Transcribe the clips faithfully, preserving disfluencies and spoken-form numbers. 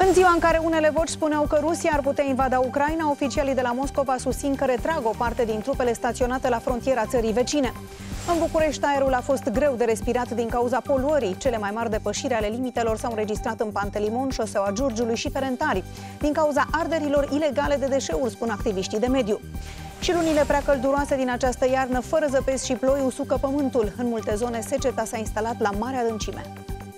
În ziua în care unele voci spuneau că Rusia ar putea invada Ucraina, oficialii de la Moscova susțin că retrag o parte din trupele staționate la frontiera țării vecine. În București, aerul a fost greu de respirat din cauza poluării. Cele mai mari depășiri ale limitelor s-au înregistrat în Pantelimon, șoseaua Giurgiului și Ferentari, din cauza arderilor ilegale de deșeuri, spun activiștii de mediu. Și lunile prea călduroase din această iarnă, fără zăpezi și ploi, usucă pământul. În multe zone, seceta s-a instalat la mare adâncime.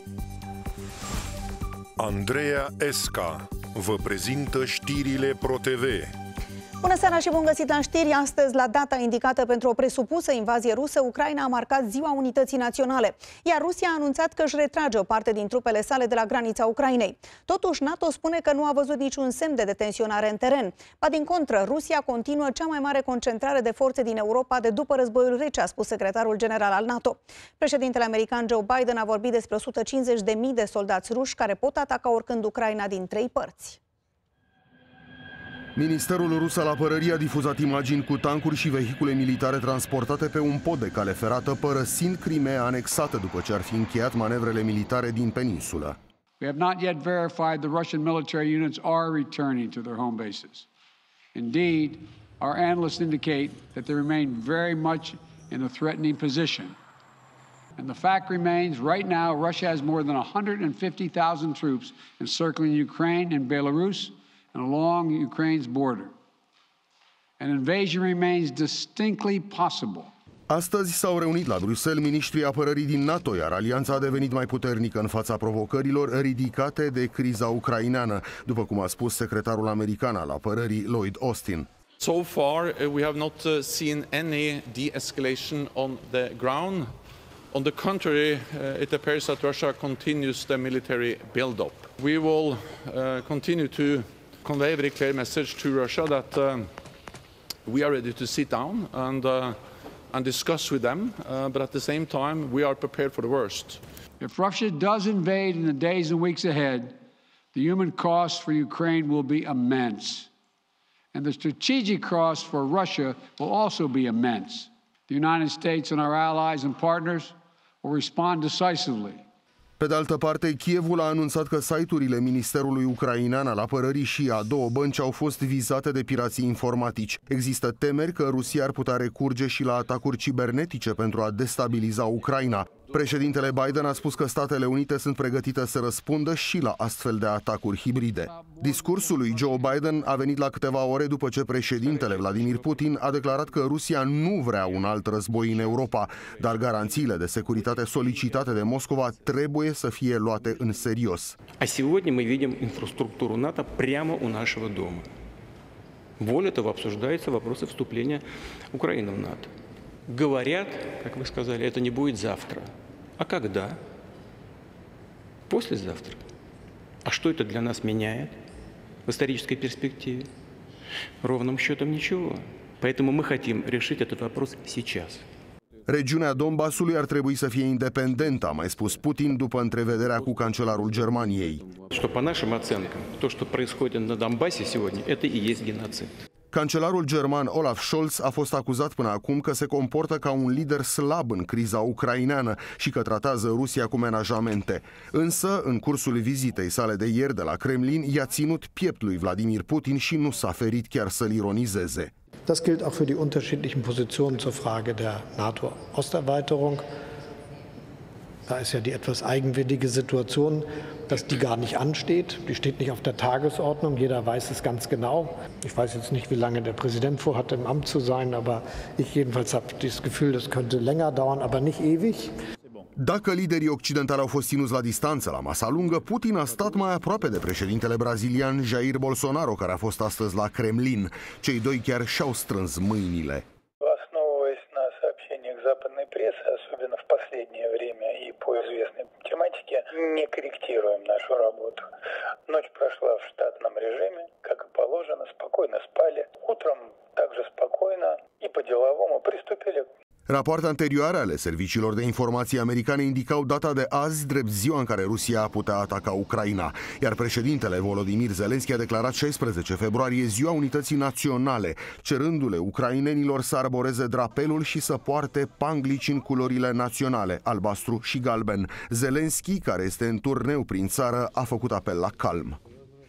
Andreea Esca vă prezintă știrile ProTV. Bună seara și bun găsit la știri. Astăzi, la data indicată pentru o presupusă invazie rusă, Ucraina a marcat Ziua Unității Naționale, iar Rusia a anunțat că își retrage o parte din trupele sale de la granița Ucrainei. Totuși, NATO spune că nu a văzut niciun semn de detenționare în teren. Ba din contră, Rusia continuă cea mai mare concentrare de forțe din Europa de după războiul rece, a spus secretarul general al NATO. Președintele american Joe Biden a vorbit despre o sută cincizeci de mii de soldați ruși care pot ataca oricând Ucraina din trei părți. Ministerul rus al apărării a difuzat imagini cu tancuri și vehicule militare transportate pe un pod de cale ferată, părăsind Crimea anexată după ce ar fi încheiat manevrele militare din peninsulă. We have not yet verified the Russian military units are returning to their home bases. Indeed, our analysts indicate that they remain very much in a threatening position. And the fact remains, right now, Russia has more than one hundred fifty thousand troops encircling Ukraine and Belarus and along Ukraine's border. An invasion remains distinctly possible. Astăzi s-au reunit la Bruxelles miniștrii apărării din NATO, iar alianța a devenit mai puternică în fața provocărilor ridicate de criza ucraineană, după cum a spus secretarul american al apărării Lloyd Austin. So far, we have not seen any de-escalation on the ground. On the contrary, it appears that Russia continues the military build-up. We will uh, continue to convey a very clear message to Russia that uh, we are ready to sit down and, uh, and discuss with them, uh, but at the same time, we are prepared for the worst. If Russia does invade in the days and weeks ahead, the human cost for Ukraine will be immense. And the strategic cost for Russia will also be immense. The United States and our allies and partners will respond decisively. Pe de altă parte, Kievul a anunțat că site-urile Ministerului Ucrainean al Apărării și a două bănci au fost vizate de pirații informatici. Există temeri că Rusia ar putea recurge și la atacuri cibernetice pentru a destabiliza Ucraina. Președintele Biden a spus că Statele Unite sunt pregătite să răspundă și la astfel de atacuri hibride. Discursul lui Joe Biden a venit la câteva ore după ce președintele Vladimir Putin a declarat că Rusia nu vrea un alt război în Europa, dar garanțiile de securitate solicitate de Moscova trebuie să fie luate în serios. А сегодня мы видим инфраструктуру НАТО прямо у нашего дома. Более того, обсуждаются вопросы вступления Украины в НАТО. Говорят, как вы сказали, это не будет завтра. А когда? Послезавтра. А что это для нас меняет в исторической перспективе? Ровным счетом ничего. Поэтому мы хотим решить этот вопрос сейчас. Regiunea Donbasului ar trebui să fie independentă, a mai spus Putin după întrevederea cu cancelarul Germaniei. Что по нашим оценкам, то, что происходит на Донбассе сегодня, это и есть геноцид. Cancelarul german Olaf Scholz a fost acuzat până acum că se comportă ca un lider slab în criza ucraineană și că tratează Rusia cu menajamente. Însă, în cursul vizitei sale de ieri de la Kremlin, i-a ținut piept lui Vladimir Putin și nu s-a ferit chiar să-l ironizeze. Das gilt auch für die unterschiedlichen Positionen zur Frage der NATO-Osterweiterung. Da ist ja die etwas eigenwillige Situation, dass die gar nicht ansteht. Die steht nicht auf der Tagesordnung. Jeder weiß es ganz genau. Ich weiß jetzt nicht, wie lange der Präsident vorhat, im Amt zu sein, aber ich jedenfalls habe das Gefühl, das könnte länger dauern, aber nicht ewig. Dacă liderii occidentali au fost ținuți la distanță la masa lungă, Putin a stat mai aproape de președintele brazilian Jair Bolsonaro, care a fost astăzi la Kremlin. Cei doi chiar și-au strâns mâinile. Западной прессы, особенно в последнее время и по известной тематике, не корректируем нашу работу. Ночь прошла в штатном режиме, как и положено, спокойно спали. Утром также спокойно и по-деловому приступили. Rapoarte anterioare ale serviciilor de informații americane indicau data de azi drept ziua în care Rusia a putea ataca Ucraina, iar președintele Volodymyr Zelensky a declarat șaisprezece februarie Ziua Unității Naționale, cerându-le ucrainenilor să arboreze drapelul și să poarte panglici în culorile naționale, albastru și galben. Zelensky, care este în turneu prin țară, a făcut apel la calm.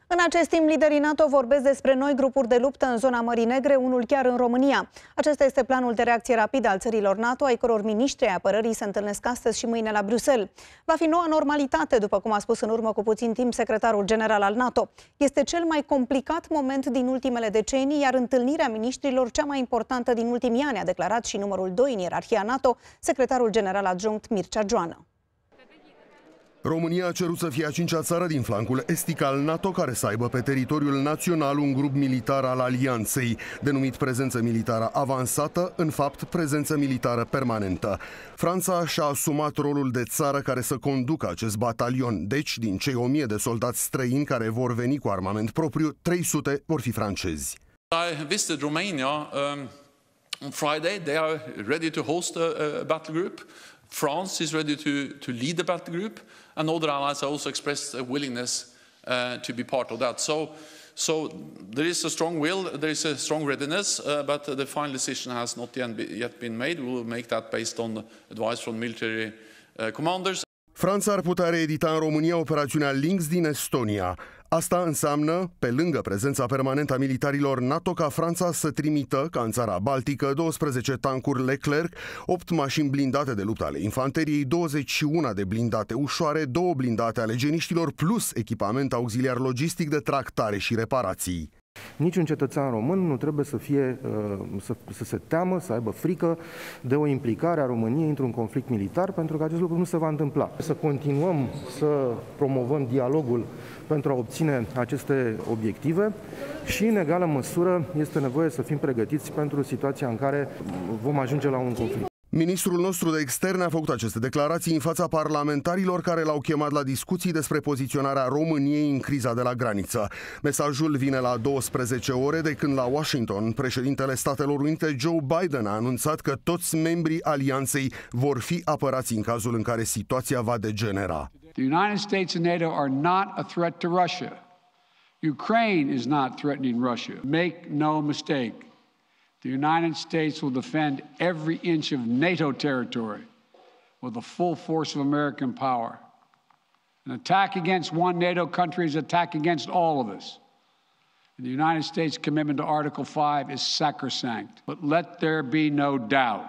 În acest timp, liderii NATO vorbesc despre noi grupuri de luptă în zona Mării Negre, unul chiar în România. Acesta este planul de reacție rapidă al țărilor NATO, ai căror miniștri ai apărării se întâlnesc astăzi și mâine la Bruxelles. Va fi noua normalitate, după cum a spus în urmă cu puțin timp secretarul general al NATO. Este cel mai complicat moment din ultimele decenii, iar întâlnirea miniștrilor cea mai importantă din ultimii ani, a declarat și numărul doi în ierarhia NATO, secretarul general adjunct Mircea Joană. România a cerut să fie a cincea țară din flancul estic al NATO care să aibă pe teritoriul național un grup militar al alianței, denumit prezență militară avansată, în fapt prezență militară permanentă. Franța și-a asumat rolul de țară care să conducă acest batalion, deci din cei o mie de soldați străini care vor veni cu armament propriu, trei sute vor fi francezi. I visited Romania um, on Friday. They are ready to host a, a battle group. France is ready to, to lead the battle group, and other allies have also expressed a willingness uh, to be part of that. So, so there is a strong will, there is a strong readiness, uh, but the final decision has not yet been made. We will make that based on advice from military uh, commanders. Franța ar putea reedita în România operațiunea Lynx din Estonia. Asta înseamnă, pe lângă prezența permanentă a militarilor NATO, ca Franța să trimită, ca în țara Baltică, douăsprezece tancuri Leclerc, opt mașini blindate de luptă ale infanteriei, douăzeci și unu de blindate ușoare, două blindate ale geniștilor, plus echipament auxiliar logistic de tractare și reparații. Niciun cetățean român nu trebuie să, fie, să, să se teamă, să aibă frică de o implicare a României într-un conflict militar, pentru că acest lucru nu se va întâmpla. Să continuăm să promovăm dialogul pentru a obține aceste obiective și, în egală măsură, este nevoie să fim pregătiți pentru situația în care vom ajunge la un conflict. Ministrul nostru de externe a făcut aceste declarații în fața parlamentarilor care l-au chemat la discuții despre poziționarea României în criza de la graniță. Mesajul vine la douăsprezece ore de când la Washington președintele Statelor Unite Joe Biden a anunțat că toți membrii alianței vor fi apărați în cazul în care situația va degenera. The United States and NATO are not a threat to Russia. Ukraine is not threatening Russia. Make no mistake. The United States will defend every inch of NATO territory with the full force of American power. An attack against one NATO country is an attack against all of us. And the United States' commitment to Article five is sacrosanct. But let there be no doubt.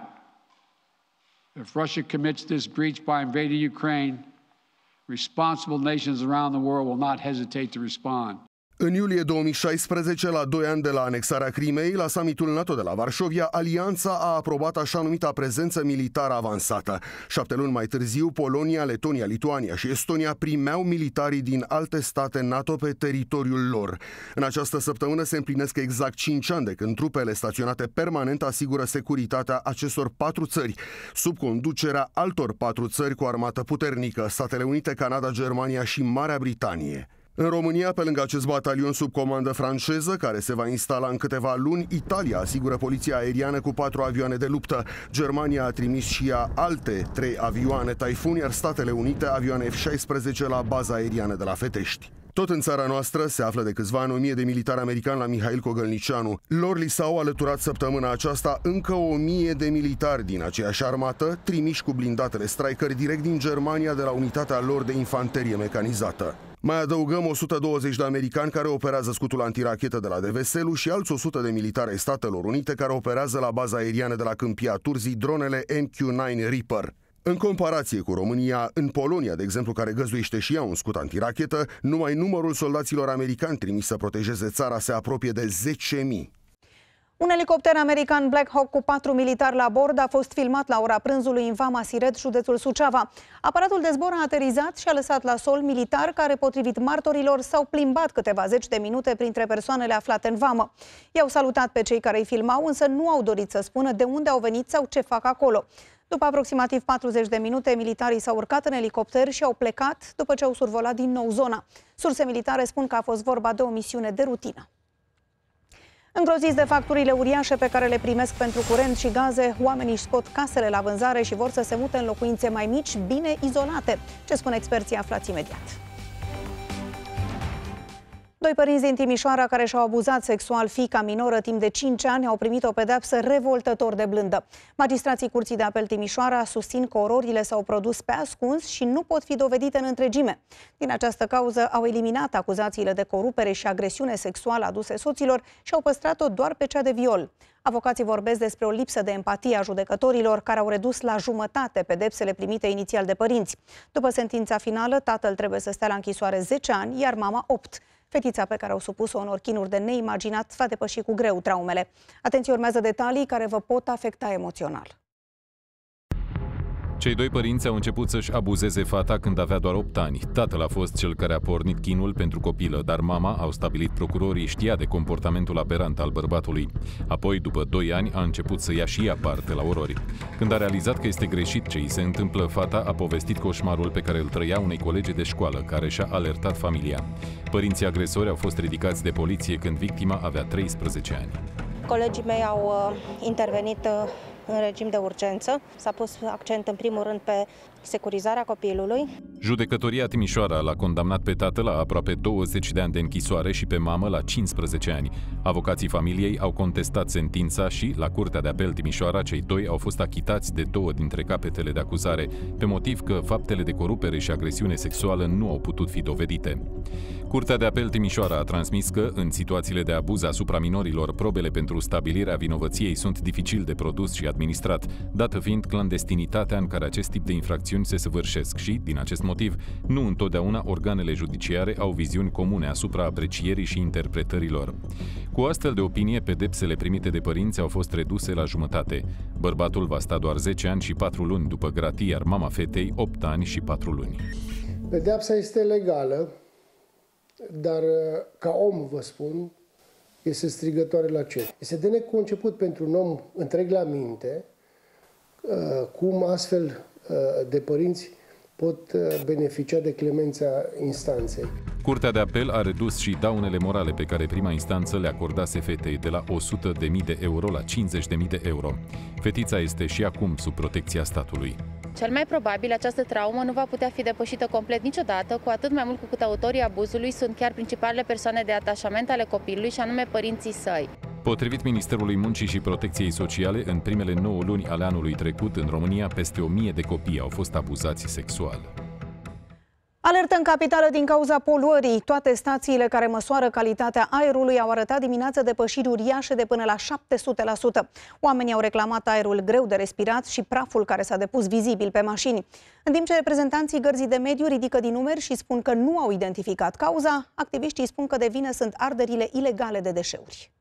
If Russia commits this breach by invading Ukraine, responsible nations around the world will not hesitate to respond. În iulie două mii șaisprezece, la doi ani de la anexarea Crimeei, la summitul NATO de la Varșovia, alianța a aprobat așa numita prezență militară avansată. Șapte luni mai târziu, Polonia, Letonia, Lituania și Estonia primeau militarii din alte state NATO pe teritoriul lor. În această săptămână se împlinesc exact cinci ani de când trupele staționate permanent asigură securitatea acestor patru țări, sub conducerea altor patru țări cu armată puternică: Statele Unite, Canada, Germania și Marea Britanie. În România, pe lângă acest batalion sub comandă franceză, care se va instala în câteva luni, Italia asigură poliția aeriană cu patru avioane de luptă. Germania a trimis și ea alte trei avioane Typhoon, iar Statele Unite avioane F șaisprezece la baza aeriană de la Fetești. Tot în țara noastră se află de câțiva ani o mie de militari americani la Mihail Cogălnicianu. Lor li s-au alăturat săptămâna aceasta încă o mie de militari din aceeași armată, trimiși cu blindatele Stryker direct din Germania de la unitatea lor de infanterie mecanizată. Mai adăugăm o sută douăzeci de americani care operează scutul antirachetă de la Deveselu și alți o sută de militari ai Statelor Unite care operează la baza aeriană de la Câmpia Turzii dronele M Q nouă Reaper. În comparație cu România, în Polonia, de exemplu, care găzduiește și ea un scut antirachetă, numai numărul soldaților americani trimiși să protejeze țara se apropie de zece mii. Un elicopter american Black Hawk cu patru militari la bord a fost filmat la ora prânzului în Vama Siret, județul Suceava. Aparatul de zbor a aterizat și a lăsat la sol militari care, potrivit martorilor, s-au plimbat câteva zeci de minute printre persoanele aflate în vamă. I-au salutat pe cei care îi filmau, însă nu au dorit să spună de unde au venit sau ce fac acolo. După aproximativ patruzeci de minute, militarii s-au urcat în elicopter și au plecat după ce au survolat din nou zona. Surse militare spun că a fost vorba de o misiune de rutină. Îngroziți de facturile uriașe pe care le primesc pentru curent și gaze, oamenii își scot casele la vânzare și vor să se mute în locuințe mai mici, bine izolate. Ce spun experții, aflați imediat. Doi părinți din Timișoara care și-au abuzat sexual fiica minoră timp de cinci ani au primit o pedeapsă revoltător de blândă. Magistrații Curții de Apel Timișoara susțin că ororile s-au produs pe ascuns și nu pot fi dovedite în întregime. Din această cauză au eliminat acuzațiile de corupere și agresiune sexuală aduse soților și au păstrat-o doar pe cea de viol. Avocații vorbesc despre o lipsă de empatie a judecătorilor care au redus la jumătate pedepsele primite inițial de părinți. După sentința finală, tatăl trebuie să stea la închisoare zece ani, iar mama opt. Fetița pe care au supus-o unor chinuri de neimaginat va depăși cu greu traumele. Atenție, urmează detalii care vă pot afecta emoțional. Cei doi părinți au început să-și abuzeze fata când avea doar opt ani. Tatăl a fost cel care a pornit chinul pentru copilă, dar mama, au stabilit procurorii, știa de comportamentul aberant al bărbatului. Apoi, după doi ani, a început să ia și ea parte la orori. Când a realizat că este greșit ce îi se întâmplă, fata a povestit coșmarul pe care îl trăia unei colege de școală, care și-a alertat familia. Părinții agresori au fost ridicați de poliție când victima avea treisprezece ani. Colegii mei au uh, intervenit uh, în regim de urgență. S-a pus accent în primul rând pe securizarea copilului. Judecătoria Timișoara l-a condamnat pe tatăl la aproape douăzeci de ani de închisoare și pe mamă la cincisprezece ani. Avocații familiei au contestat sentința și, la Curtea de Apel Timișoara, cei doi au fost achitați de două dintre capetele de acuzare, pe motiv că faptele de corupere și agresiune sexuală nu au putut fi dovedite. Curtea de Apel Timișoara a transmis că, în situațiile de abuz asupra minorilor, probele pentru stabilirea vinovăției sunt dificil de produs și administrat, dată fiind clandestinitatea în care acest tip de infracțiuni se săvârșesc și, din acest motiv, nu întotdeauna organele judiciare au viziuni comune asupra aprecierii și interpretărilor. Cu astfel de opinie, pedepsele primite de părinți au fost reduse la jumătate. Bărbatul va sta doar zece ani și patru luni după gratii, iar mama fetei opt ani și patru luni. Pedeapsa este legală, dar ca om, vă spun, este strigătoare la cer. Este de neconceput pentru un om întreg la minte cum astfel de părinți pot beneficia de clemența instanței. Curtea de Apel a redus și daunele morale pe care prima instanță le acordase fetei de la o sută de mii de euro la cincizeci de mii de euro. Fetița este și acum sub protecția statului. Cel mai probabil, această traumă nu va putea fi depășită complet niciodată, cu atât mai mult cu cât autorii abuzului sunt chiar principalele persoane de atașament ale copilului, și anume părinții săi. Potrivit Ministerului Muncii și Protecției Sociale, în primele nouă luni ale anului trecut, în România, peste o mie de copii au fost abuzați sexual. Alertă în capitală din cauza poluării. Toate stațiile care măsoară calitatea aerului au arătat dimineața depășiri uriașe de până la șapte sute la sută. Oamenii au reclamat aerul greu de respirat și praful care s-a depus vizibil pe mașini. În timp ce reprezentanții Gărzii de Mediu ridică din numeri și spun că nu au identificat cauza, activiștii spun că de vină sunt arderile ilegale de deșeuri.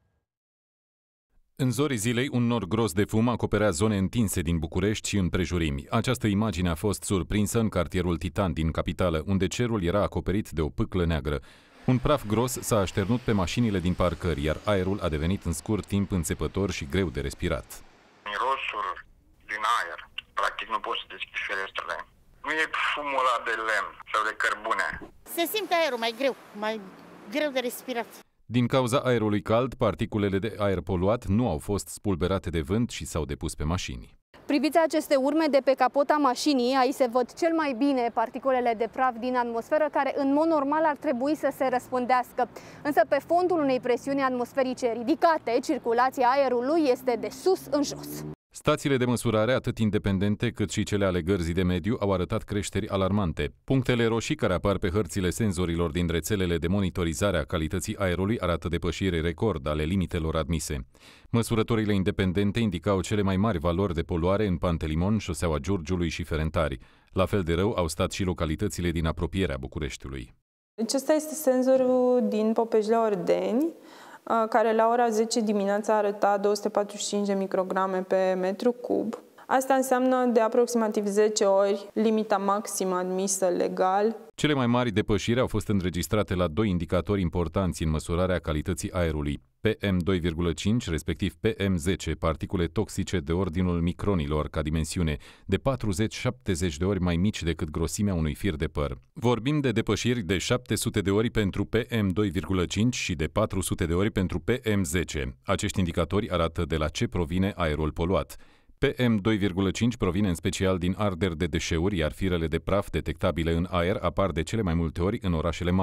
În zorii zilei, un nor gros de fum acoperea zone întinse din București și împrejurimi. Această imagine a fost surprinsă în cartierul Titan din capitală, unde cerul era acoperit de o pâclă neagră. Un praf gros s-a așternut pe mașinile din parcări, iar aerul a devenit în scurt timp înțepător și greu de respirat. Mirosul din aer, practic nu poți să deschizi ferestrele. Nu e fumul ăla de lemn sau de cărbune. Se simte aerul mai greu, mai greu de respirat. Din cauza aerului cald, particulele de aer poluat nu au fost spulberate de vânt și s-au depus pe mașini. Priviți aceste urme de pe capota mașinii, aici se văd cel mai bine particulele de praf din atmosferă, care în mod normal ar trebui să se răspândească. Însă pe fondul unei presiuni atmosferice ridicate, circulația aerului este de sus în jos. Stațiile de măsurare, atât independente cât și cele ale Gărzii de Mediu, au arătat creșteri alarmante. Punctele roșii care apar pe hărțile senzorilor din rețelele de monitorizare a calității aerului arată depășiri record ale limitelor admise. Măsurătorile independente indicau cele mai mari valori de poluare în Pantelimon, Șoseaua Giurgiului și Ferentari. La fel de rău au stat și localitățile din apropierea Bucureștiului. Acesta este senzorul din Popeșlea-Ordeni, care la ora zece dimineața arăta două sute patruzeci și cinci de micrograme pe metru cub. Asta înseamnă de aproximativ zece ori limita maximă admisă legal. Cele mai mari depășiri au fost înregistrate la doi indicatori importanți în măsurarea calității aerului, P M doi virgulă cinci, respectiv P M zece, particule toxice de ordinul micronilor ca dimensiune, de patruzeci șaptezeci de ori mai mici decât grosimea unui fir de păr. Vorbim de depășiri de șapte sute de ori pentru P M doi virgulă cinci și de patru sute de ori pentru P M zece. Acești indicatori arată de la ce provine aerul poluat. P M doi virgulă cinci provine în special din arderi de deșeuri, iar firele de praf detectabile în aer apar de cele mai multe ori în orașele mari.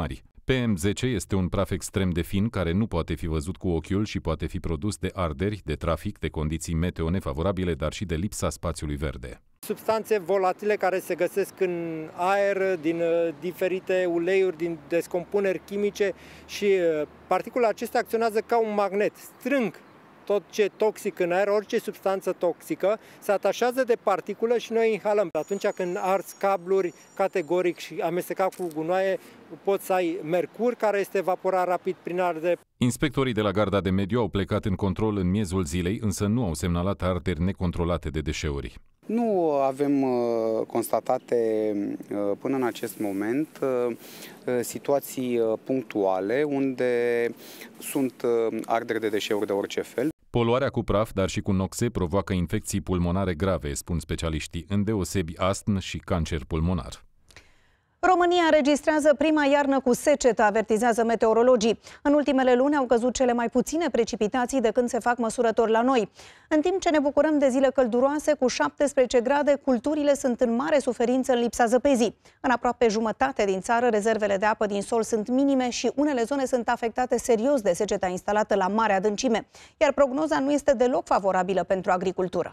P M zece este un praf extrem de fin care nu poate fi văzut cu ochiul și poate fi produs de arderi, de trafic, de condiții meteo nefavorabile, dar și de lipsa spațiului verde. Substanțe volatile care se găsesc în aer, din diferite uleiuri, din descompuneri chimice și particulele acestea acționează ca un magnet, strâng tot ce e toxic în aer, orice substanță toxică, se atașează de particulă și noi inhalăm. Atunci când arzi cabluri categoric și amestecat cu gunoaie, poți să ai mercur care este evaporat rapid prin ardere. Inspectorii de la Garda de Mediu au plecat în control în miezul zilei, însă nu au semnalat arderi necontrolate de deșeuri. Nu avem uh, constatate uh, până în acest moment uh, situații uh, punctuale unde sunt uh, arderi de deșeuri de orice fel. Poluarea cu praf, dar și cu noxe, provoacă infecții pulmonare grave, spun specialiștii, îndeosebi astm și cancer pulmonar. România înregistrează prima iarnă cu secetă, avertizează meteorologii. În ultimele luni au căzut cele mai puține precipitații de când se fac măsurători la noi. În timp ce ne bucurăm de zile călduroase cu șaptesprezece grade, culturile sunt în mare suferință în lipsa zăpezii. În aproape jumătate din țară, rezervele de apă din sol sunt minime și unele zone sunt afectate serios de seceta instalată la mare adâncime, iar prognoza nu este deloc favorabilă pentru agricultură.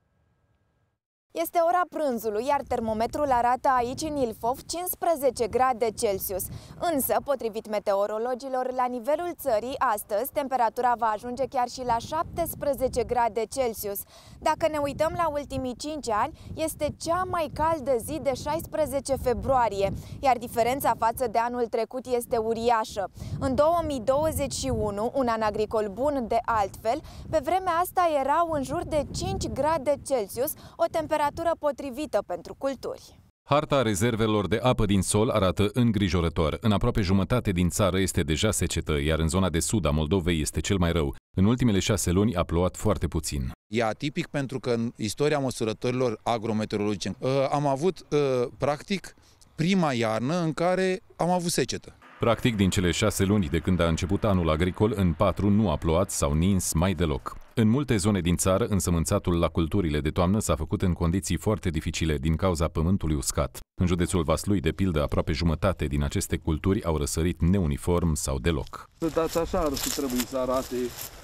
Este ora prânzului, iar termometrul arată aici în Ilfov cincisprezece grade Celsius. Însă, potrivit meteorologilor, la nivelul țării, astăzi, temperatura va ajunge chiar și la șaptesprezece grade Celsius. Dacă ne uităm la ultimii cinci ani, este cea mai caldă zi de șaisprezece februarie, iar diferența față de anul trecut este uriașă. În două mii douăzeci și unu, un an agricol bun de altfel, pe vremea asta erau în jur de cinci grade Celsius, o temperatură potrivită pentru culturi. Harta rezervelor de apă din sol arată îngrijorător. În aproape jumătate din țară este deja secetă, iar în zona de sud a Moldovei este cel mai rău. În ultimele șase luni a plouat foarte puțin. E atipic pentru că în istoria măsurătorilor agrometeorologice am avut, practic, prima iarnă în care am avut secetă. Practic, din cele șase luni de când a început anul agricol, în patru nu a plouat sau nins mai deloc. În multe zone din țară, însămânțatul la culturile de toamnă s-a făcut în condiții foarte dificile din cauza pământului uscat. În județul Vaslui, de pildă, aproape jumătate din aceste culturi au răsărit neuniform sau deloc. Dați așa ar fi trebuit să arate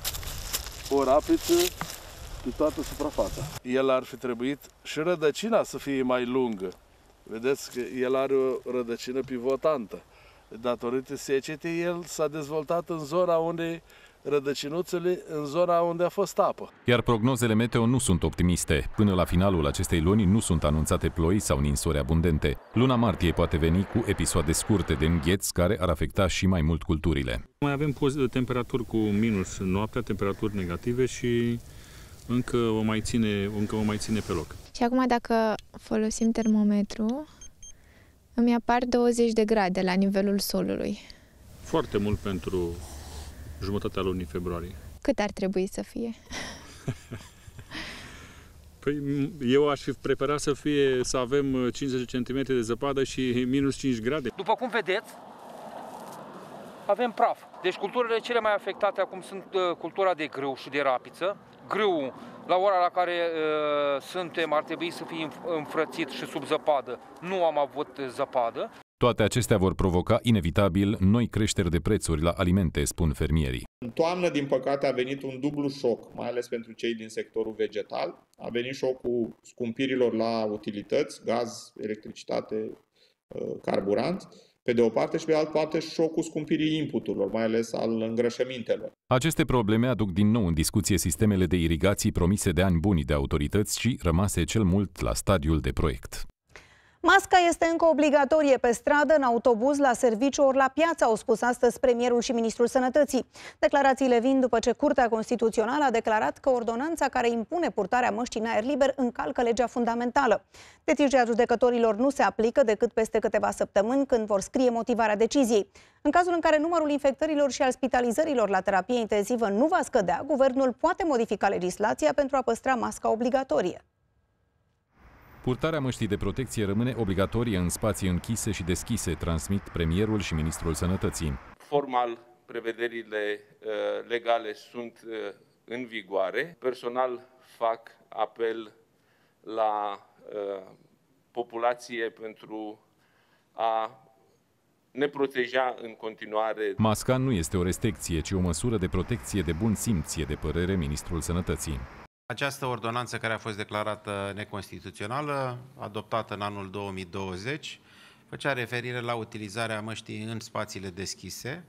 o rapiță pe toată suprafața. El ar fi trebuit și rădăcina să fie mai lungă. Vedeți că el are o rădăcină pivotantă. Datorită secetei, el s-a dezvoltat în zona unde rădăcinuțele, în zona unde a fost apă. Iar prognozele meteo nu sunt optimiste. Până la finalul acestei luni nu sunt anunțate ploi sau ninsori abundente. Luna martie poate veni cu episoade scurte de îngheț care ar afecta și mai mult culturile. Mai avem temperaturi cu minus noaptea, temperaturi negative și încă o mai ține, încă o mai ține pe loc. Și acum dacă folosim termometru, îmi apar douăzeci de grade la nivelul solului. Foarte mult pentru jumătatea lunii februarie. Cât ar trebui să fie? Păi eu aș fi preferat să fie, să avem cincizeci de centimetri de zăpadă și minus cinci grade. După cum vedeți, avem praf. Deci culturile cele mai afectate acum sunt cultura de grâu și de rapiță. Grâul, la ora la care uh, suntem, ar trebui să fie înfrățit și sub zăpadă. Nu am avut zăpadă. Toate acestea vor provoca inevitabil noi creșteri de prețuri la alimente, spun fermierii. În toamnă, din păcate, a venit un dublu șoc, mai ales pentru cei din sectorul vegetal. A venit șocul scumpirilor la utilități, gaz, electricitate, carburant, pe de o parte, și pe de altă parte șocul scumpirii inputurilor, mai ales al îngrășămintelor. Aceste probleme aduc din nou în discuție sistemele de irigații promise de ani buni de autorități și rămase cel mult la stadiul de proiect. Masca este încă obligatorie pe stradă, în autobuz, la serviciu ori la piață, au spus astăzi premierul și ministrul Sănătății. Declarațiile vin după ce Curtea Constituțională a declarat că ordonanța care impune purtarea măștii în aer liber încalcă legea fundamentală. Decizia judecătorilor nu se aplică decât peste câteva săptămâni, când vor scrie motivarea deciziei. În cazul în care numărul infectărilor și al spitalizărilor la terapie intensivă nu va scădea, guvernul poate modifica legislația pentru a păstra masca obligatorie. Purtarea măștii de protecție rămâne obligatorie în spații închise și deschise, transmit premierul și ministrul Sănătății. Formal, prevederile uh, legale sunt uh, în vigoare. Personal fac apel la uh, populație pentru a ne proteja în continuare. Masca nu este o restricție, ci o măsură de protecție de bun simț, e de părere Ministrul Sănătății. Această ordonanță care a fost declarată neconstituțională, adoptată în anul două mii douăzeci, făcea referire la utilizarea măștii în spațiile deschise.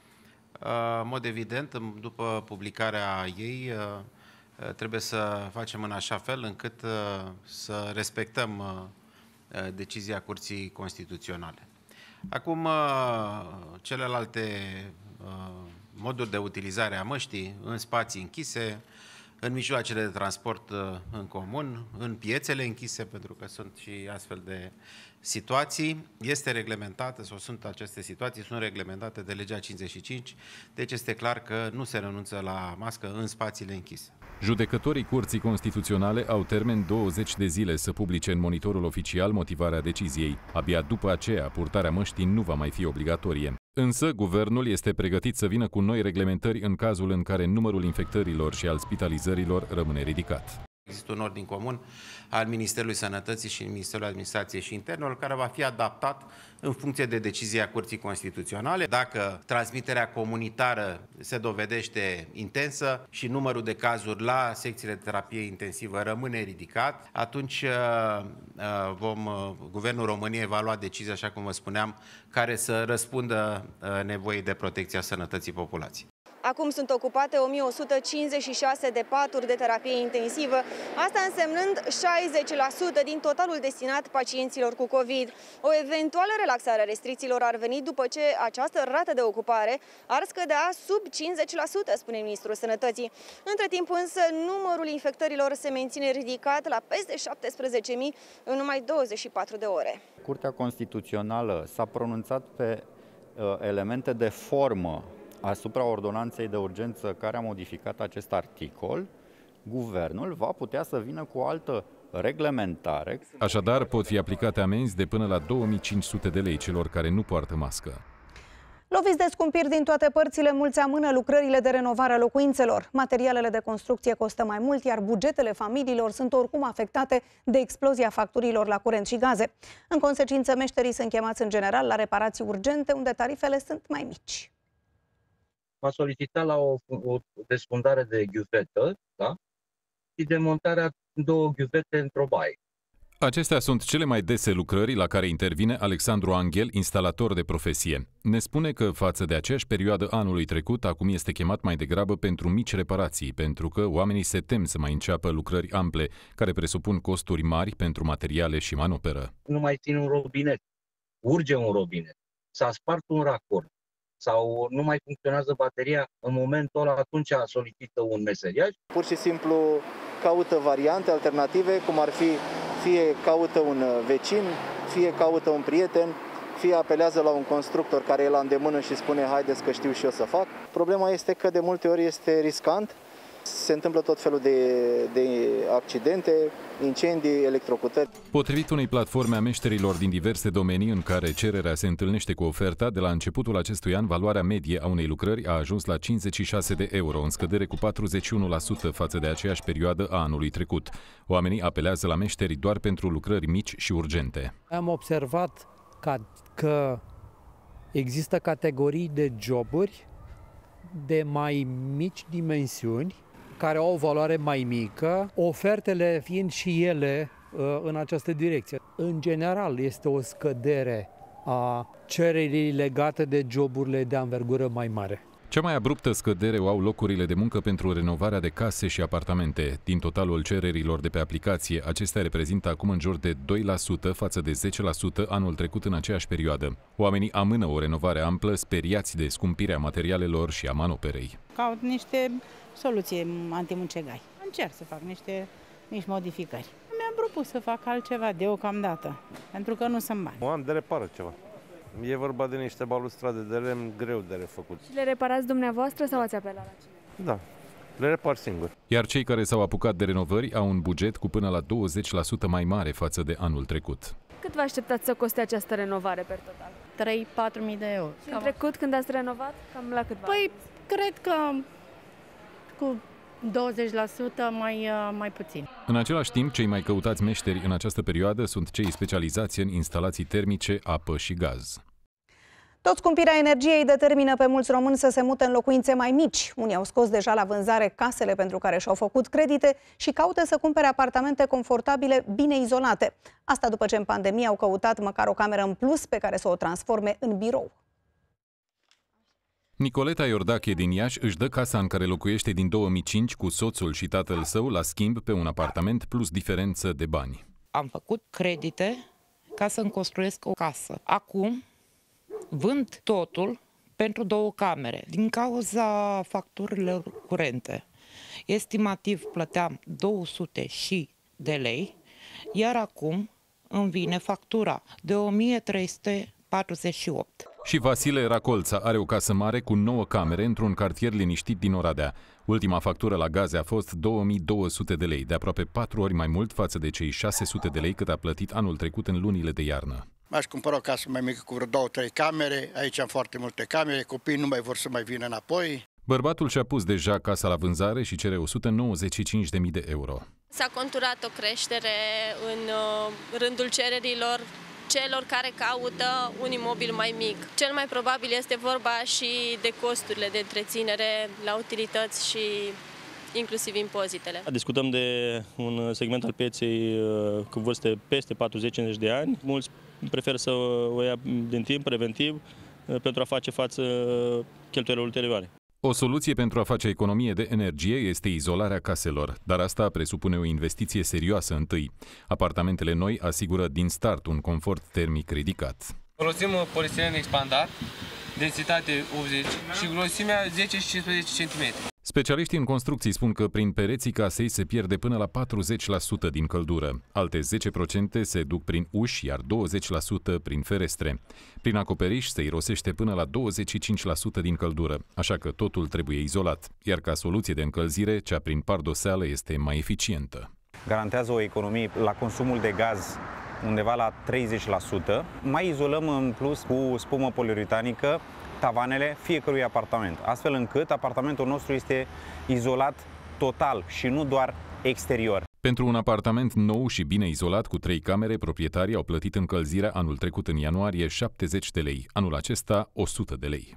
În mod evident, după publicarea ei, trebuie să facem în așa fel încât să respectăm decizia Curții Constituționale. Acum, celelalte moduri de utilizare a măștii în spații închise, în mijloacele de transport în comun, în piețele închise, pentru că sunt și astfel de situații, este reglementată, sau sunt aceste situații, sunt reglementate de legea cincizeci și cinci, deci este clar că nu se renunță la mască în spațiile închise. Judecătorii Curții Constituționale au termen douăzeci de zile să publice în monitorul oficial motivarea deciziei. Abia după aceea, purtarea măștii nu va mai fi obligatorie. Însă, guvernul este pregătit să vină cu noi reglementări în cazul în care numărul infectărilor și al spitalizărilor rămâne ridicat. Există un ordin comun al Ministerului Sănătății și Ministerului Administrației și Internelor care va fi adaptat în funcție de decizia Curții Constituționale. Dacă transmiterea comunitară se dovedește intensă și numărul de cazuri la secțiile de terapie intensivă rămâne ridicat, atunci vom, Guvernul României va lua decizia, așa cum vă spuneam, care să răspundă nevoii de protecție a sănătății populației. Acum sunt ocupate o mie o sută cincizeci și șase de paturi de terapie intensivă, asta însemnând șaizeci la sută din totalul destinat pacienților cu COVID. O eventuală relaxare a restricțiilor ar veni după ce această rată de ocupare ar scădea sub cincizeci la sută, spune Ministrul Sănătății. Între timp însă, numărul infectărilor se menține ridicat la peste șaptesprezece mii în numai douăzeci și patru de ore. Curtea Constituțională s-a pronunțat pe uh, elemente de formă asupra ordonanței de urgență care a modificat acest articol. Guvernul va putea să vină cu o altă reglementare. Așadar, pot fi aplicate amenzi de până la două mii cinci sute de lei celor care nu poartă mască. Loviți de scumpiri din toate părțile, mulți amână lucrările de renovare a locuințelor. Materialele de construcție costă mai mult, iar bugetele familiilor sunt oricum afectate de explozia facturilor la curent și gaze. În consecință, meșterii sunt chemați în general la reparații urgente, unde tarifele sunt mai mici. M-a solicitat la o, o desfundare de ghiuvetă, da? Și demontarea două ghiuvete într-o baie. Acestea sunt cele mai dese lucrări la care intervine Alexandru Anghel, instalator de profesie. Ne spune că, față de aceeași perioadă anului trecut, acum este chemat mai degrabă pentru mici reparații, pentru că oamenii se tem să mai înceapă lucrări ample, care presupun costuri mari pentru materiale și manoperă. Nu mai țin un robinet, urge un robinet, s-a spart un racord sau nu mai funcționează bateria, în momentul ăla atunci solicită un meseriaș. Pur și simplu caută variante alternative, cum ar fi fie caută un vecin, fie caută un prieten, fie apelează la un constructor care e la îndemână și spune haideți că știu și eu să fac. Problema este că de multe ori este riscant, se întâmplă tot felul de, de accidente, incendii, electrocutări. Potrivit unei platforme a meșterilor din diverse domenii în care cererea se întâlnește cu oferta, de la începutul acestui an, valoarea medie a unei lucrări a ajuns la cincizeci și șase de euro, în scădere cu patruzeci și unu la sută față de aceeași perioadă a anului trecut. Oamenii apelează la meșteri doar pentru lucrări mici și urgente. Am observat că, că există categorii de joburi de mai mici dimensiuni, care au o valoare mai mică, ofertele fiind și ele uh, în această direcție. În general, este o scădere a cererii legate de joburile de anvergură mai mare. Cea mai abruptă scădere o au locurile de muncă pentru renovarea de case și apartamente. Din totalul cererilor de pe aplicație, acestea reprezintă acum în jur de doi la sută față de zece la sută anul trecut în aceeași perioadă. Oamenii amână o renovare amplă, speriați de scumpirea materialelor și a manoperei. Caut niște soluții antimuncegai. Încerc să fac niște mici modificări. Mi-am propus să fac altceva deocamdată, pentru că nu sunt bani. Am de reparat ceva. E vorba de niște balustrade de lemn greu de refăcut. Și le reparați dumneavoastră sau ați apelat la cineva? Da, le repar singur. Iar cei care s-au apucat de renovări au un buget cu până la douăzeci la sută mai mare față de anul trecut. Cât vă așteptați să coste această renovare per total? trei patru mii de euro. Și în trecut, când ați renovat, cam la cât? Păi, cred că cu douăzeci la sută mai, mai puțin. În același timp, cei mai căutați meșteri în această perioadă sunt cei specializați în instalații termice, apă și gaz. Tot scumpirea energiei determină pe mulți români să se mute în locuințe mai mici. Unii au scos deja la vânzare casele pentru care și-au făcut credite și caută să cumpere apartamente confortabile, bine izolate. Asta după ce în pandemie au căutat măcar o cameră în plus pe care să o transforme în birou. Nicoleta Iordache din Iași își dă casa în care locuiește din două mii cinci cu soțul și tatăl său la schimb pe un apartament plus diferență de bani. Am făcut credite ca să-mi construiesc o casă. Acum vând totul pentru două camere din cauza facturilor curente. Estimativ plăteam două sute și de lei, iar acum îmi vine factura de o mie trei sute patruzeci și opt. Și Vasile Racolța are o casă mare cu nouă camere într-un cartier liniștit din Oradea. Ultima factură la gaze a fost două mii două sute de lei, de aproape patru ori mai mult față de cei șase sute de lei cât a plătit anul trecut în lunile de iarnă. M-aș cumpăra o casă mai mică cu vreo două, trei camere, aici am foarte multe camere, copiii nu mai vor să mai vină înapoi. Bărbatul și-a pus deja casa la vânzare și cere o sută nouăzeci și cinci de mii de euro. S-a conturat o creștere în rândul cererilor celor care caută un imobil mai mic. Cel mai probabil este vorba și de costurile de întreținere la utilități și inclusiv impozitele. Discutăm de un segment al pieței cu vârste peste patruzeci cincizeci de ani. Mulți preferă să o ia din timp, preventiv, pentru a face față cheltuielor ulterioare. O soluție pentru a face economie de energie este izolarea caselor, dar asta presupune o investiție serioasă întâi. Apartamentele noi asigură din start un confort termic ridicat. Folosim polistiren expandat, densitate optzeci și grosimea zece și cincisprezece centimetri. Specialiștii în construcții spun că prin pereții casei se pierde până la patruzeci la sută din căldură. Alte zece la sută se duc prin uși, iar douăzeci la sută prin ferestre. Prin acoperiș se irosește până la douăzeci și cinci la sută din căldură, așa că totul trebuie izolat. Iar ca soluție de încălzire, cea prin pardoseală este mai eficientă. Garantează o economie la consumul de gaz undeva la treizeci la sută. Mai izolăm în plus cu spumă poliuretanică tavanele fiecărui apartament, astfel încât apartamentul nostru este izolat total și nu doar exterior. Pentru un apartament nou și bine izolat cu trei camere, proprietarii au plătit încălzirea anul trecut în ianuarie șaptezeci de lei, anul acesta o sută de lei.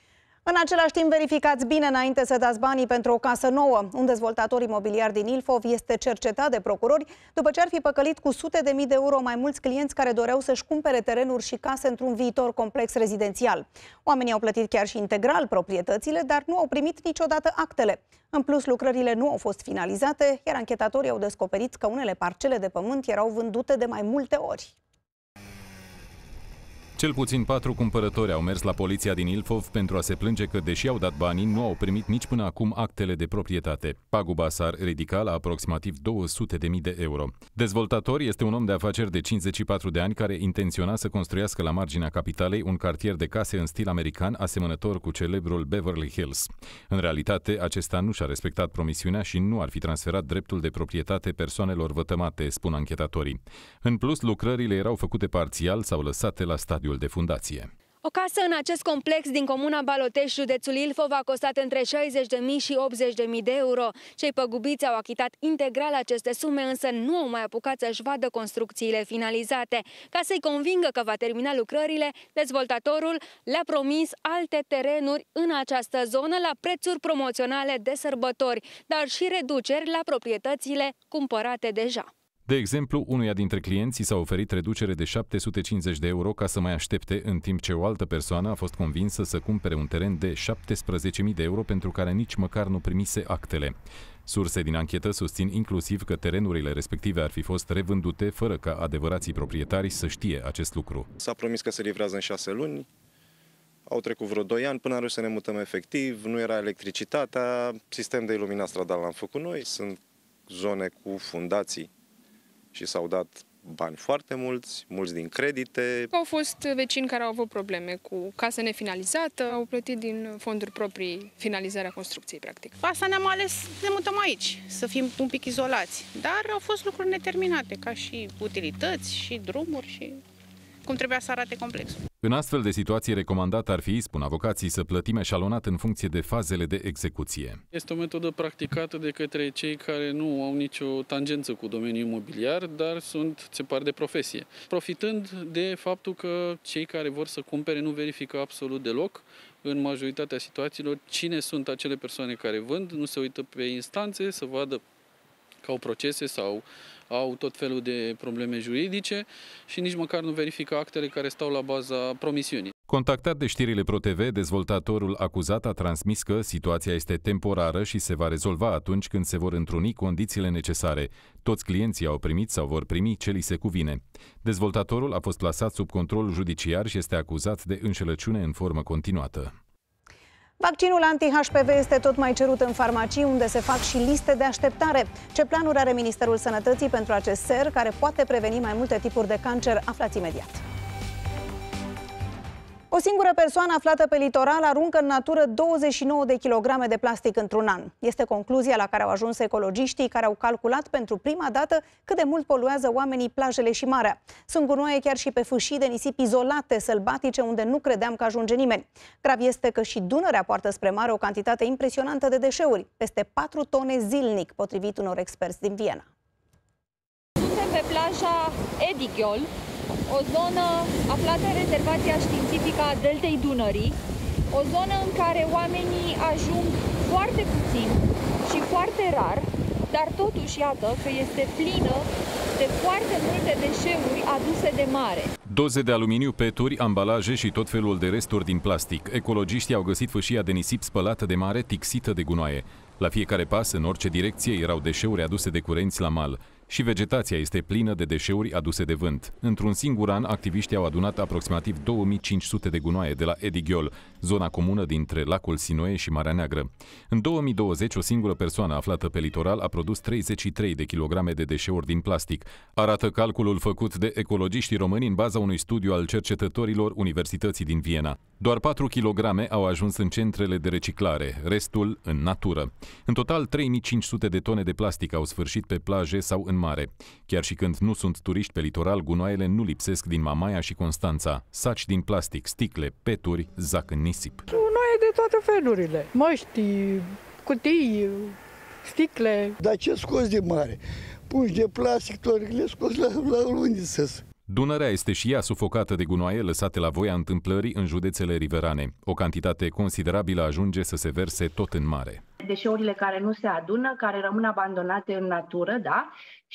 În același timp, verificați bine înainte să dați banii pentru o casă nouă. Un dezvoltator imobiliar din Ilfov este cercetat de procurori după ce ar fi păcălit cu sute de mii de euro mai mulți clienți care doreau să-și cumpere terenuri și case într-un viitor complex rezidențial. Oamenii au plătit chiar și integral proprietățile, dar nu au primit niciodată actele. În plus, lucrările nu au fost finalizate, iar anchetatorii au descoperit că unele parcele de pământ erau vândute de mai multe ori. Cel puțin patru cumpărători au mers la poliția din Ilfov pentru a se plânge că, deși au dat banii, nu au primit nici până acum actele de proprietate. Paguba s-ar ridica la aproximativ două sute de mii de euro. Dezvoltator este un om de afaceri de cincizeci și patru de ani care intenționa să construiască la marginea capitalei un cartier de case în stil american asemănător cu celebrul Beverly Hills. În realitate, acesta nu și-a respectat promisiunea și nu ar fi transferat dreptul de proprietate persoanelor vătămate, spun anchetatorii. În plus, lucrările erau făcute parțial sau lăsate la stadiul de fundație. O casă în acest complex din comuna Balotești, județul Ilfov, a costat între șaizeci de mii și optzeci de mii de euro. Cei păgubiți au achitat integral aceste sume, însă nu au mai apucat să-și vadă construcțiile finalizate. Ca să-i convingă că va termina lucrările, dezvoltatorul le-a promis alte terenuri în această zonă la prețuri promoționale de sărbători, dar și reduceri la proprietățile cumpărate deja. De exemplu, unuia dintre clienți i s-a oferit reducere de șapte sute cincizeci de euro ca să mai aștepte, în timp ce o altă persoană a fost convinsă să cumpere un teren de șaptesprezece mii de euro pentru care nici măcar nu primise actele. Surse din anchetă susțin inclusiv că terenurile respective ar fi fost revândute fără ca adevărații proprietari să știe acest lucru. S-a promis că se livrează în șase luni, au trecut vreo doi ani până am reușit să ne mutăm efectiv, nu era electricitatea, sistem de iluminat stradal l-am făcut noi, sunt zone cu fundații și s-au dat bani foarte mulți, mulți din credite. Au fost vecini care au avut probleme cu casă nefinalizată, au plătit din fonduri proprii finalizarea construcției, practic. Asta ne-am ales să ne mutăm aici, să fim un pic izolați, dar au fost lucruri neterminate, ca și utilități și drumuri și cum trebuia să arate complexul. În astfel de situații, recomandat ar fi, spun avocații, să plătim eșalonat în funcție de fazele de execuție. Este o metodă practicată de către cei care nu au nicio tangență cu domeniul imobiliar, dar sunt țepari de profesie. Profitând de faptul că cei care vor să cumpere nu verifică absolut deloc, în majoritatea situațiilor, cine sunt acele persoane care vând, nu se uită pe instanțe să vadă că au procese sau au tot felul de probleme juridice și nici măcar nu verifică actele care stau la baza promisiunii. Contactat de știrile ProTV, dezvoltatorul acuzat a transmis că situația este temporară și se va rezolva atunci când se vor întruni condițiile necesare. Toți clienții au primit sau vor primi ce li se cuvine. Dezvoltatorul a fost plasat sub control judiciar și este acuzat de înșelăciune în formă continuată. Vaccinul anti-H P V este tot mai cerut în farmacii, unde se fac și liste de așteptare. Ce planuri are Ministerul Sănătății pentru acest ser, care poate preveni mai multe tipuri de cancer? Aflați imediat. O singură persoană aflată pe litoral aruncă în natură douăzeci și nouă de kilograme de plastic într-un an. Este concluzia la care au ajuns ecologiștii, care au calculat pentru prima dată cât de mult poluează oamenii plajele și marea. Sunt gunoaie chiar și pe fâșii de nisip izolate, sălbatice, unde nu credeam că ajunge nimeni. Grav este că și Dunărea poartă spre mare o cantitate impresionantă de deșeuri, peste patru tone zilnic, potrivit unor experți din Viena. Suntem pe plaja Edighiol, o zonă aflată în rezervația științifică a Deltei Dunării, o zonă în care oamenii ajung foarte puțin și foarte rar, dar totuși iată că este plină de foarte multe deșeuri aduse de mare. Doze de aluminiu, peturi, ambalaje și tot felul de resturi din plastic. Ecologiștii au găsit fâșia de nisip spălată de mare, tixită de gunoaie. La fiecare pas, în orice direcție, erau deșeuri aduse de curenți la mal. Și vegetația este plină de deșeuri aduse de vânt. Într-un singur an, activiștii au adunat aproximativ două mii cinci sute de gunoaie de la Edighiol, zona comună dintre lacul Sinoe și Marea Neagră. În două mii douăzeci, o singură persoană aflată pe litoral a produs treizeci și trei de kilograme de deșeuri din plastic. Arată calculul făcut de ecologiștii români în baza unui studiu al cercetătorilor Universității din Viena. Doar patru kilograme au ajuns în centrele de reciclare, restul în natură. În total, trei mii cinci sute de tone de plastic au sfârșit pe plaje sau în mare. Chiar și când nu sunt turiști pe litoral, gunoaiele nu lipsesc din Mamaia și Constanța. Saci din plastic, sticle, peturi zac în nisip. Gunoaie de toate felurile. Măști, cutii, sticle. Dar ce scos de mare? Pungi de plastic, tot le scos la, la unde să. Dunărea este și ea sufocată de gunoaie lăsate la voia întâmplării în județele riverane. O cantitate considerabilă ajunge să se verse tot în mare. Deșeurile care nu se adună, care rămân abandonate în natură, da?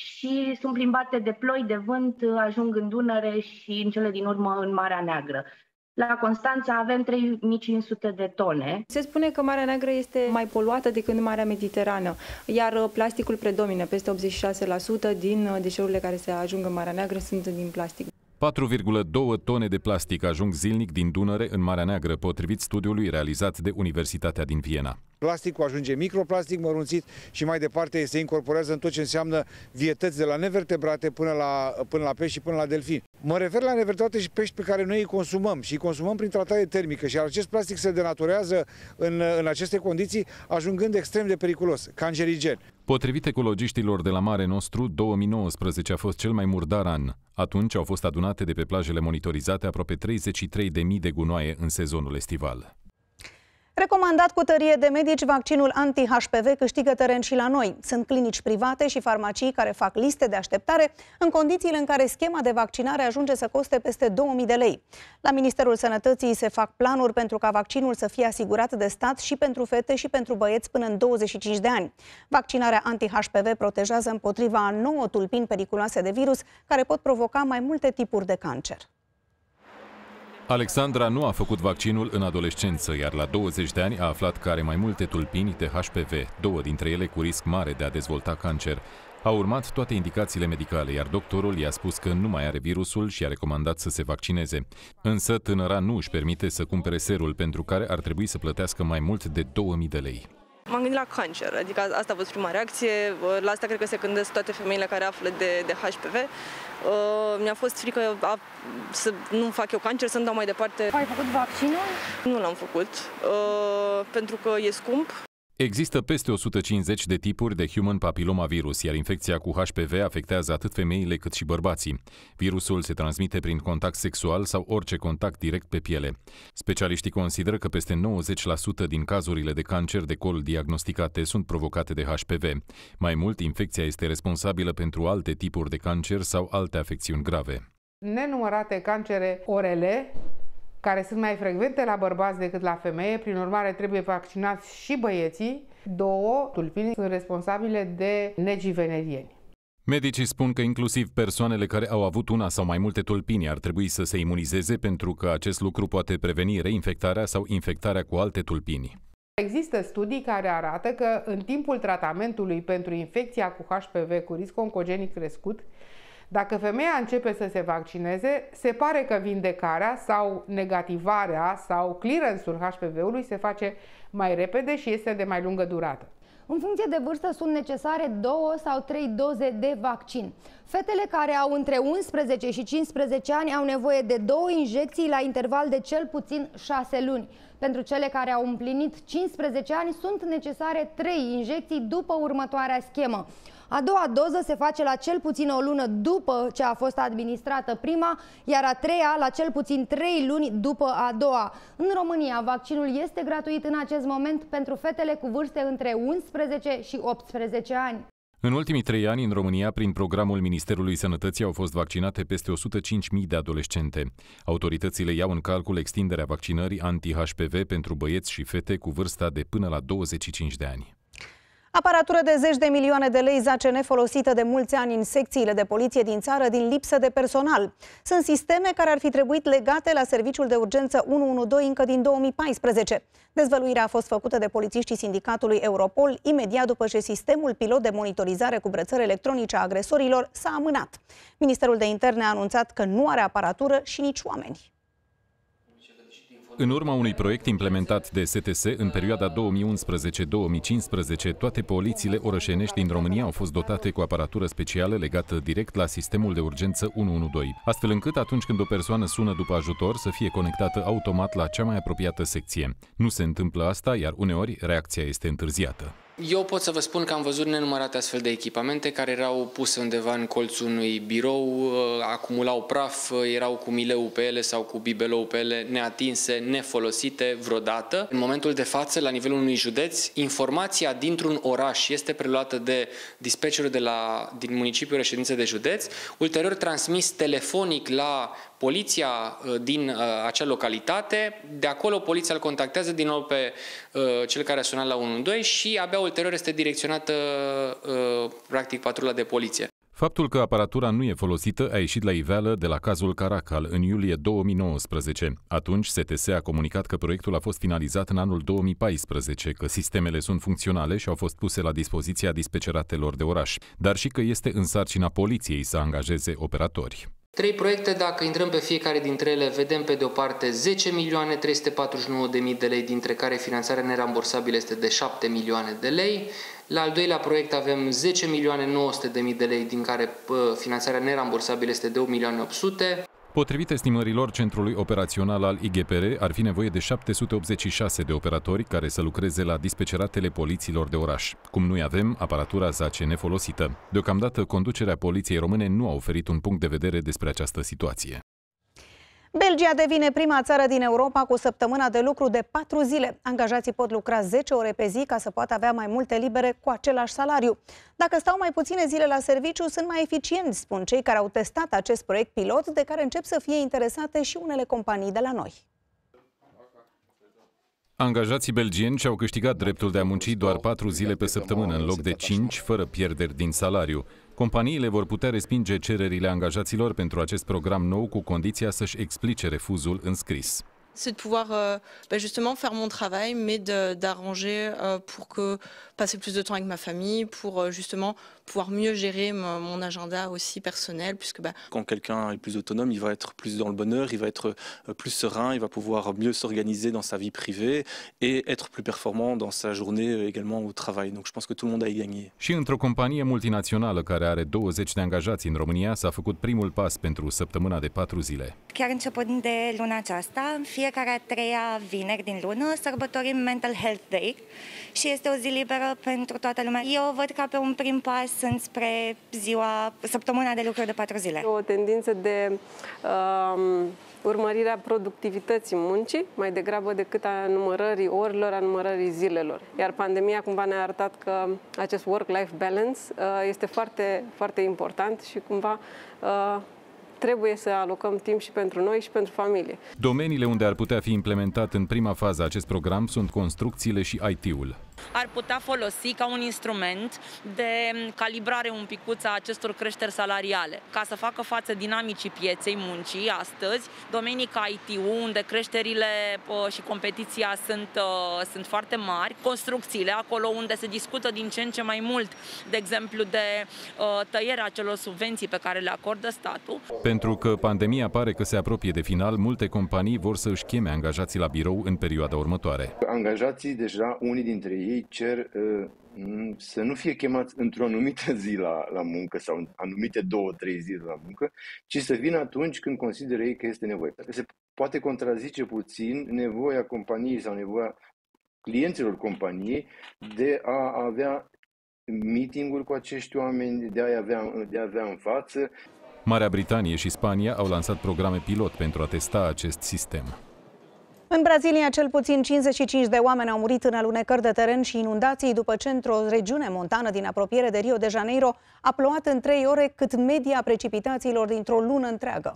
Și sunt plimbate de ploi, de vânt, ajung în Dunăre și în cele din urmă în Marea Neagră. La Constanța avem trei mii cinci sute de tone. Se spune că Marea Neagră este mai poluată decât Marea Mediterană, iar plasticul predomină. Peste optzeci și șase la sută din deșeurile care se ajung în Marea Neagră sunt din plastic. patru virgulă doi tone de plastic ajung zilnic din Dunăre în Marea Neagră, potrivit studiului realizat de Universitatea din Viena. Plasticul ajunge microplastic mărunțit și mai departe se incorporează în tot ce înseamnă vietăți de la nevertebrate până la, până la pești și până la delfini. Mă refer la nevertebrate și pești pe care noi îi consumăm și îi consumăm prin tratare termică și acest plastic se denaturează în, în aceste condiții, ajungând extrem de periculos, cancerigen. Potrivit ecologiștilor de la Mare Nostru, două mii nouăsprezece a fost cel mai murdar an. Atunci au fost adunate de pe plajele monitorizate aproape treizeci și trei de mii de gunoaie în sezonul estival. Recomandat cu tărie de medici, vaccinul anti-H P V câștigă teren și la noi. Sunt clinici private și farmacii care fac liste de așteptare în condițiile în care schema de vaccinare ajunge să coste peste două mii de lei. La Ministerul Sănătății se fac planuri pentru ca vaccinul să fie asigurat de stat și pentru fete și pentru băieți până în douăzeci și cinci de ani. Vaccinarea anti-H P V protejează împotriva a nouă tulpini periculoase de virus care pot provoca mai multe tipuri de cancer. Alexandra nu a făcut vaccinul în adolescență, iar la douăzeci de ani a aflat că are mai multe tulpini de H P V, două dintre ele cu risc mare de a dezvolta cancer. A urmat toate indicațiile medicale, iar doctorul i-a spus că nu mai are virusul și a recomandat să se vaccineze. Însă tânăra nu își permite să cumpere serul, pentru care ar trebui să plătească mai mult de două mii de lei. M-am gândit la cancer, adică asta a fost prima reacție, la asta cred că se gândesc toate femeile care află de, de H P V. Uh, mi-a fost frică a, să nu fac eu cancer, să-mi dau mai departe. Ai făcut vaccinul? Nu l-am făcut, uh, pentru că e scump. Există peste o sută cincizeci de tipuri de human papillomavirus, iar infecția cu H P V afectează atât femeile cât și bărbații. Virusul se transmite prin contact sexual sau orice contact direct pe piele. Specialiștii consideră că peste nouăzeci la sută din cazurile de cancer de col diagnosticate sunt provocate de H P V. Mai mult, infecția este responsabilă pentru alte tipuri de cancer sau alte afecțiuni grave. Nenumărate cancere orele, care sunt mai frecvente la bărbați decât la femeie, prin urmare trebuie vaccinați și băieții. Două tulpini sunt responsabile de negivenerieni. Medicii spun că inclusiv persoanele care au avut una sau mai multe tulpini ar trebui să se imunizeze pentru că acest lucru poate preveni reinfectarea sau infectarea cu alte tulpini. Există studii care arată că în timpul tratamentului pentru infecția cu H P V cu risc oncogenic crescut, dacă femeia începe să se vaccineze, se pare că vindecarea sau negativarea sau clearance-ul H P V-ului se face mai repede și este de mai lungă durată. În funcție de vârstă sunt necesare două sau trei doze de vaccin. Fetele care au între unsprezece și cincisprezece ani au nevoie de două injecții la interval de cel puțin șase luni. Pentru cele care au împlinit cincisprezece ani sunt necesare trei injecții după următoarea schemă. A doua doză se face la cel puțin o lună după ce a fost administrată prima, iar a treia la cel puțin trei luni după a doua. În România, vaccinul este gratuit în acest moment pentru fetele cu vârste între unsprezece și optsprezece ani. În ultimii trei ani, în România, prin programul Ministerului Sănătății, au fost vaccinate peste o sută cinci mii de adolescente. Autoritățile iau în calcul extinderea vaccinării anti-H P V pentru băieți și fete cu vârsta de până la douăzeci și cinci de ani. Aparatură de zeci de milioane de lei zace nefolosită de mulți ani în secțiile de poliție din țară din lipsă de personal. Sunt sisteme care ar fi trebuit legate la serviciul de urgență unu unu doi încă din două mii paisprezece. Dezvăluirea a fost făcută de polițiștii sindicatului Europol imediat după ce sistemul pilot de monitorizare cu brățări electronice a agresorilor s-a amânat. Ministerul de Interne a anunțat că nu are aparatură și nici oameni. În urma unui proiect implementat de S T S în perioada două mii unsprezece două mii cincisprezece, toate polițiile orășenești din România au fost dotate cu aparatură specială legată direct la sistemul de urgență unu unu doi, astfel încât atunci când o persoană sună după ajutor să fie conectată automat la cea mai apropiată secție. Nu se întâmplă asta, iar uneori reacția este întârziată. Eu pot să vă spun că am văzut nenumărate astfel de echipamente care erau puse undeva în colțul unui birou, acumulau praf, erau cu mileu pe ele sau cu bibelou pe ele, neatinse, nefolosite vreodată. În momentul de față, la nivelul unui județ, informația dintr-un oraș este preluată de dispatcherul de la, din municipiul reședință de județ, ulterior transmis telefonic la poliția din uh, acea localitate, de acolo poliția îl contactează din nou pe uh, cel care a sunat la unu unu doi și abia ulterior este direcționată uh, practic patrula de poliție. Faptul că aparatura nu e folosită a ieșit la iveală de la cazul Caracal în iulie două mii nouăsprezece. Atunci S T S a comunicat că proiectul a fost finalizat în anul două mii paisprezece, că sistemele sunt funcționale și au fost puse la dispoziția dispeceratelor de oraș, dar și că este în sarcina poliției să angajeze operatori. Trei proiecte, dacă intrăm pe fiecare dintre ele, vedem pe de o parte zece milioane trei sute patruzeci și nouă de mii de lei, dintre care finanțarea nerambursabilă este de șapte milioane de lei. La al doilea proiect avem zece milioane nouă sute de mii de lei, din care finanțarea nerambursabilă este de opt milioane opt sute. Potrivit estimărilor Centrului Operațional al I G P R, ar fi nevoie de șapte sute optzeci și șase de operatori care să lucreze la dispeceratele polițiilor de oraș. Cum nu avem, aparatura zace nefolosită. Deocamdată, conducerea Poliției Române nu a oferit un punct de vedere despre această situație. Belgia devine prima țară din Europa cu săptămâna de lucru de patru zile. Angajații pot lucra zece ore pe zi ca să poată avea mai multe libere cu același salariu. Dacă stau mai puține zile la serviciu, sunt mai eficienți, spun cei care au testat acest proiect pilot, de care încep să fie interesate și unele companii de la noi. Angajații belgieni și-au câștigat dreptul de a munci doar patru zile pe săptămână, în loc de cinci, fără pierderi din salariu. Companiile vor putea respinge cererile angajaților pentru acest program nou cu condiția să-și explice refuzul în scris. C'est de pouvoir euh, bah justement faire mon travail, mais d'arranger euh, pour que passer plus de temps avec ma famille, pour euh, justement pouvoir mieux gérer mon agenda aussi personnel, puisque bah... Quand quelqu'un est plus autonome, il va être plus dans le bonheur, il va être plus serein, il va pouvoir mieux s'organiser dans sa vie privée et être plus performant dans sa journée également au travail. Donc je pense que tout le monde a y gagné. Și într-o companie multinațională care are douăzeci de angajați în România s-a făcut primul pas pentru săptămâna de patru zile. Chiar începând de luna aceasta, în fiecare a treia vineri din lună, sărbătorim Mental Health Day și este o zi liberă pentru toată lumea. Eu o văd ca pe un prim pas înspre ziua, săptămâna de lucru de patru zile. O tendință de um, urmărirea productivității muncii, mai degrabă decât a numărării orilor, a numărării zilelor. Iar pandemia cumva ne-a arătat că acest work-life balance uh, este foarte, foarte important și cumva uh, trebuie să alocăm timp și pentru noi și pentru familie. Domeniile unde ar putea fi implementat în prima fază acest program sunt construcțiile și I T-ul. Ar putea folosi ca un instrument de calibrare un picuț a acestor creșteri salariale, ca să facă față dinamicii pieței muncii astăzi, domenii ca I T-ul, unde creșterile și competiția sunt, sunt foarte mari, construcțiile, acolo unde se discută din ce în ce mai mult, de exemplu, de tăierea acelor subvenții pe care le acordă statul. Pentru că pandemia pare că se apropie de final, multe companii vor să își cheme angajații la birou în perioada următoare. Angajații, deja, unii dintre ei cer uh, să nu fie chemați într-o anumită zi la, la muncă sau anumite două, trei zile la muncă, ci să vină atunci când consideră ei că este nevoie. Se poate contrazice puțin nevoia companiei sau nevoia clienților companiei de a avea meeting-uri cu acești oameni, de a avea, de a avea în față. Marea Britanie și Spania au lansat programe pilot pentru a testa acest sistem. În Brazilia, cel puțin cincizeci și cinci de oameni au murit în alunecări de teren și inundații după ce într-o regiune montană din apropiere de Rio de Janeiro a plouat în trei ore cât media precipitațiilor dintr-o lună întreagă.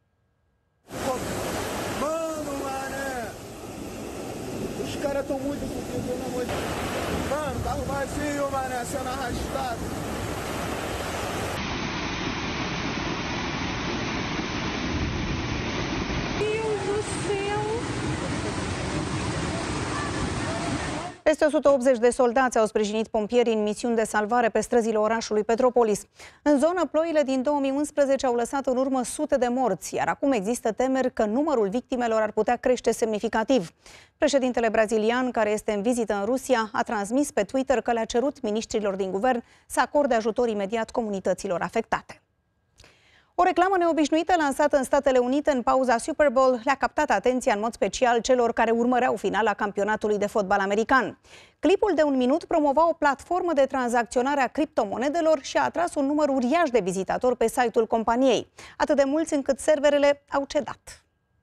Peste o sută optzeci de soldați au sprijinit pompierii în misiuni de salvare pe străzile orașului Petropolis. În zonă, ploile din două mii unsprezece au lăsat în urmă sute de morți, iar acum există temeri că numărul victimelor ar putea crește semnificativ. Președintele brazilian, care este în vizită în Rusia, a transmis pe Twitter că le-a cerut miniștrilor din guvern să acorde ajutor imediat comunităților afectate. O reclamă neobișnuită lansată în Statele Unite în pauza Super Bowl le-a captat atenția în mod special celor care urmăreau finala campionatului de fotbal american. Clipul de un minut promova o platformă de tranzacționare a criptomonedelor și a atras un număr uriaș de vizitatori pe site-ul companiei, atât de mulți încât serverele au cedat.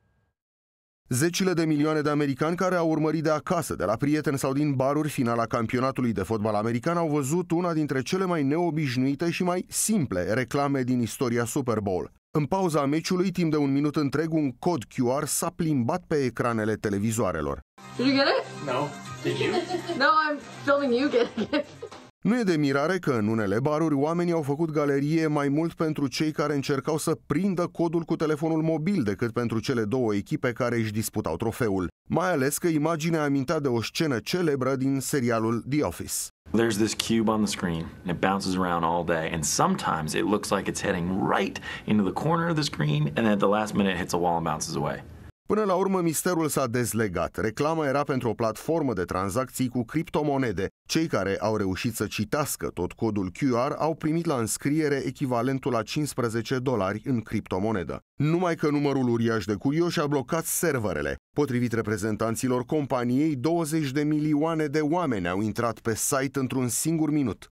Zecile de milioane de americani care au urmărit de acasă, de la prieteni sau din baruri, finala campionatului de fotbal american au văzut una dintre cele mai neobișnuite și mai simple reclame din istoria Super Bowl. În pauza meciului, timp de un minut întreg, un cod Q R s-a plimbat pe ecranele televizoarelor. Did you get it? No. Did you? No, I'm filming you getting it. Nu e de mirare că în unele baruri oamenii au făcut galerie mai mult pentru cei care încercau să prindă codul cu telefonul mobil decât pentru cele două echipe care își disputau trofeul. Mai ales că imaginea amintea de o scenă celebră din serialul The Office. There's this cube on the screen and it bounces around all day and sometimes it looks like it's heading right into the corner of the screen and at the last minute hits a wall and bounces away. Până la urmă, misterul s-a dezlegat. Reclama era pentru o platformă de tranzacții cu criptomonede. Cei care au reușit să citească tot codul Q R au primit la înscriere echivalentul la cincisprezece dolari în criptomonedă. Numai că numărul uriaș de curioși a blocat serverele. Potrivit reprezentanților companiei, douăzeci de milioane de oameni au intrat pe site într-un singur minut.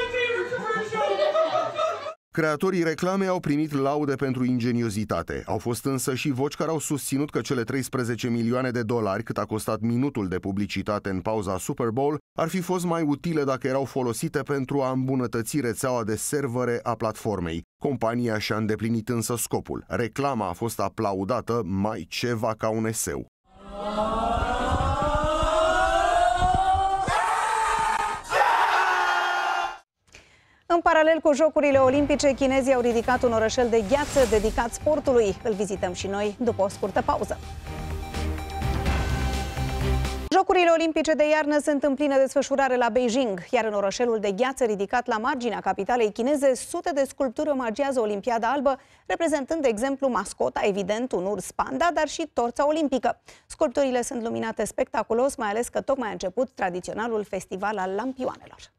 Creatorii reclamei au primit laude pentru ingeniozitate. Au fost însă și voci care au susținut că cele treisprezece milioane de dolari cât a costat minutul de publicitate în pauza Super Bowl ar fi fost mai utile dacă erau folosite pentru a îmbunătăți rețeaua de servere a platformei. Compania și-a îndeplinit însă scopul. Reclama a fost aplaudată mai ceva ca un eseu. În paralel cu Jocurile Olimpice, chinezii au ridicat un orășel de gheață dedicat sportului. Îl vizităm și noi după o scurtă pauză. Jocurile olimpice de iarnă sunt în plină desfășurare la Beijing, iar în orășelul de gheață ridicat la marginea capitalei chineze, sute de sculpturi omagiază Olimpiada Albă, reprezentând, de exemplu, mascota, evident, un urs panda, dar și torța olimpică. Sculpturile sunt luminate spectaculos, mai ales că tocmai a început tradiționalul festival al lampioanelor.